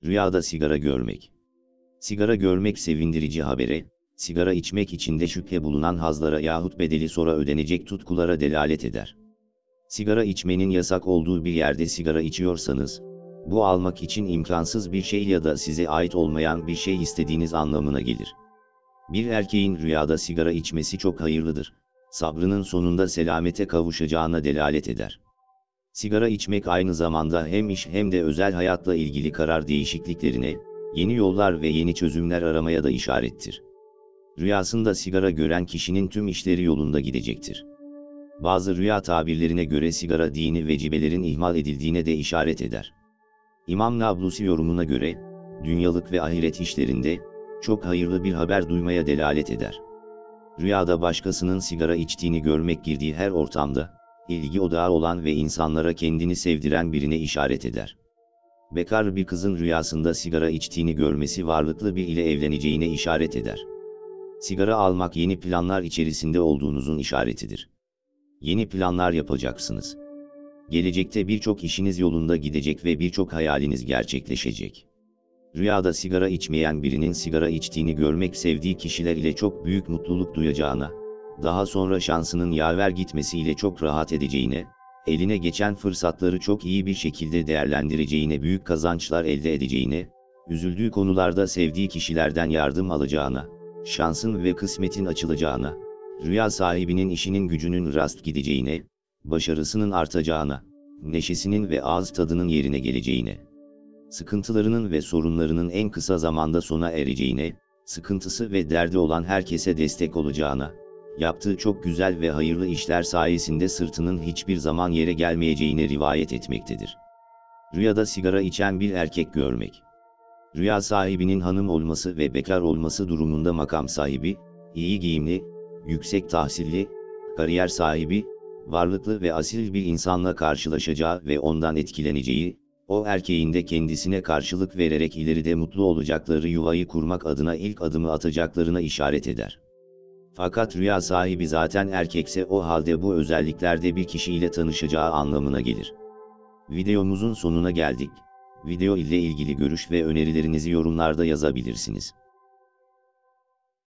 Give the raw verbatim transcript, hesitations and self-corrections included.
Rüyada sigara görmek. Sigara görmek sevindirici habere, sigara içmek içinde şüphe bulunan hazlara yahut bedeli sonra ödenecek tutkulara delalet eder. Sigara içmenin yasak olduğu bir yerde sigara içiyorsanız, bu almak için imkansız bir şey ya da size ait olmayan bir şey istediğiniz anlamına gelir. Bir erkeğin rüyada sigara içmesi çok hayırlıdır. Sabrının sonunda selamete kavuşacağına delalet eder. Sigara içmek aynı zamanda hem iş hem de özel hayatla ilgili karar değişikliklerine, yeni yollar ve yeni çözümler aramaya da işarettir. Rüyasında sigara gören kişinin tüm işleri yolunda gidecektir. Bazı rüya tabirlerine göre sigara dini vecibelerin ihmal edildiğine de işaret eder. İmam Nablusi yorumuna göre, dünyalık ve ahiret işlerinde, çok hayırlı bir haber duymaya delalet eder. Rüyada başkasının sigara içtiğini görmek girdiği her ortamda, ilgi odağı olan ve insanlara kendini sevdiren birine işaret eder. Bekar bir kızın rüyasında sigara içtiğini görmesi varlıklı bir ile evleneceğine işaret eder. Sigara almak yeni planlar içerisinde olduğunuzun işaretidir. Yeni planlar yapacaksınız. Gelecekte birçok işiniz yolunda gidecek ve birçok hayaliniz gerçekleşecek. Rüyada sigara içmeyen birinin sigara içtiğini görmek sevdiği kişiler ile çok büyük mutluluk duyacağına, daha sonra şansının yaver gitmesiyle çok rahat edeceğine, eline geçen fırsatları çok iyi bir şekilde değerlendireceğine, büyük kazançlar elde edeceğine, üzüldüğü konularda sevdiği kişilerden yardım alacağına, şansın ve kısmetin açılacağına, rüya sahibinin işinin gücünün rast gideceğine, başarısının artacağına, neşesinin ve ağız tadının yerine geleceğine, sıkıntılarının ve sorunlarının en kısa zamanda sona ereceğine, sıkıntısı ve derdi olan herkese destek olacağına, yaptığı çok güzel ve hayırlı işler sayesinde sırtının hiçbir zaman yere gelmeyeceğine rivayet etmektedir. Rüyada sigara içen bir erkek görmek. Rüya sahibinin hanım olması ve bekar olması durumunda makam sahibi, iyi giyimli, yüksek tahsilli, kariyer sahibi, varlıklı ve asil bir insanla karşılaşacağı ve ondan etkileneceği, o erkeğin de kendisine karşılık vererek ileride mutlu olacakları yuvayı kurmak adına ilk adımı atacaklarına işaret eder. Fakat rüya sahibi zaten erkekse o halde bu özelliklerde bir kişiyle tanışacağı anlamına gelir. Videomuzun sonuna geldik. Video ile ilgili görüş ve önerilerinizi yorumlarda yazabilirsiniz.